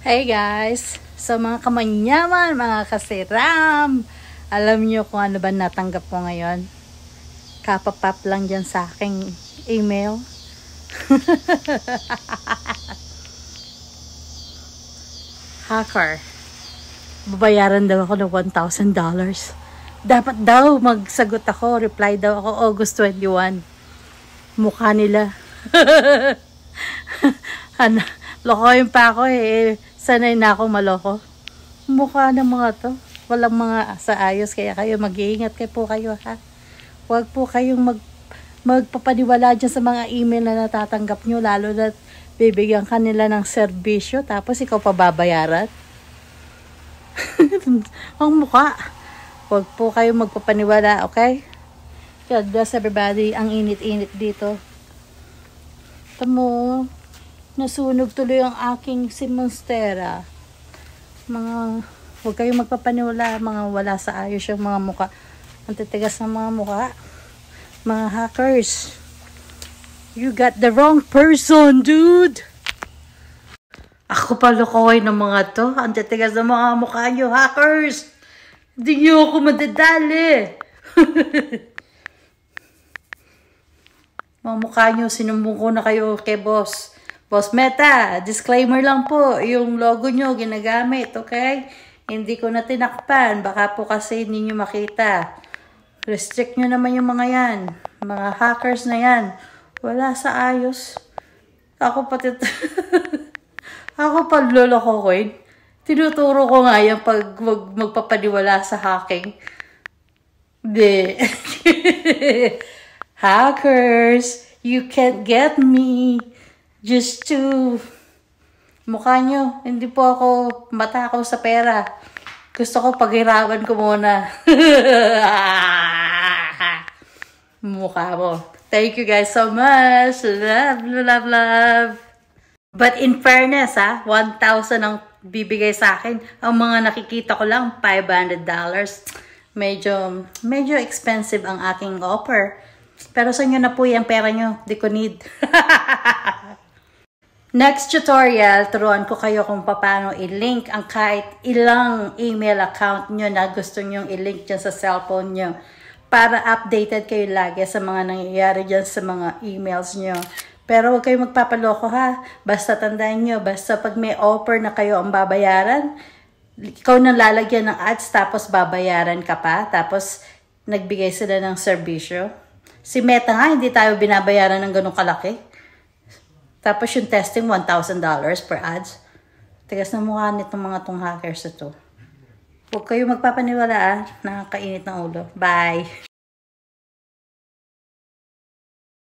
Hey guys! So mga kamanyaman, mga kasiram, alam niyo kung ano ba natanggap ko ngayon? Kapapap lang dyan sa aking email. Hacker. Babayaran daw ako ng $1,000. Dapat daw magsagot ako, reply daw ako August 21. Mukha nila. Ano, lokohin pa ako eh. Sanay na ako maloko. Mukha ng mga to. Walang mga sa ayos. Kaya kayo mag-iingat kayo po kayo ha. Huwag po kayong magpapaniwala dyan sa mga email na natatanggap nyo. Lalo na bibigyan kanila ng serbisyo. Tapos ikaw pa babayaran. Ang mukha. Huwag po kayong magpapaniwala. Okay? God bless everybody. Ang init-init dito. Tamo. Nasunog tuloy ang aking si Monstera. Huwag kayong magpapaniwala, mga wala sa ayos yung mga muka. Ang titigas ng mga muka. Mga hackers. You got the wrong person, dude. Ako pa lukoy ng mga to. Ang titigas ng mga mukha nyo, hackers. Hindi nyo ako madadali. Mga mukha nyo, sinumbong ko na kayo kay boss. Boss Meta, disclaimer lang po, yung logo nyo ginagamit, okay? Hindi ko na tinakpan, baka po kasi hindi nyo makita. Restrict nyo naman yung mga yan, mga hackers na yan. Wala sa ayos. Ako pati, ako pa loloko ko eh. Tinuturo ko nga yan pag magpapaniwala sa hacking. Hindi. Hackers, you can't get me. Just to mukha nyo, hindi po ako matakaw sa pera. Gusto ko paghirapan ko muna. Mukha mo. Thank you guys so much. Love, love, love. But in fairness, 1,000 ang bibigay sa akin. Ang mga nakikita ko lang, $500. Medyo expensive ang aking offer. Pero sa inyo na po yung pera nyo. Di ko need. Next tutorial, turuan ko kayo kung paano i-link ang kahit ilang email account nyo na gusto nyo i-link dyan sa cellphone nyo para updated kayo lagi sa mga nangyayari dyan sa mga emails nyo. Pero huwag kayong magpapaloko ha. Basta tandaan nyo, basta pag may offer na kayo ang babayaran, ikaw nang lalagyan ng ads tapos babayaran ka pa, tapos nagbigay sila ng serbisyo. Si Meta nga, hindi tayo binabayaran ng ganun kalaki. Tapos yung testing, $1,000 per ads. Tigas na mukha nitong mga tong hackers ito. Huwag kayo magpapaniwala Nakakainit ng ulo. Bye!